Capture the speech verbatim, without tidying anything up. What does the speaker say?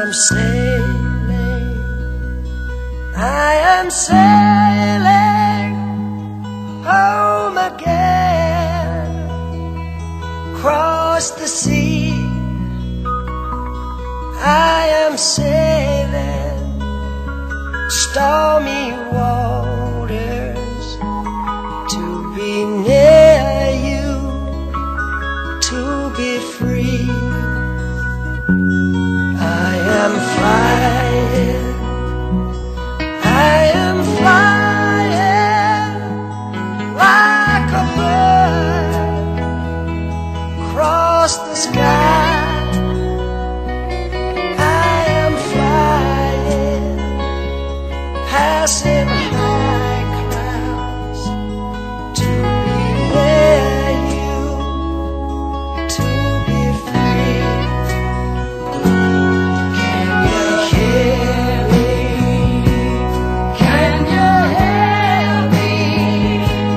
am sailing, I am sailing home again, across the sea. I am sailing stormy waters to be near you, to be free. I am flying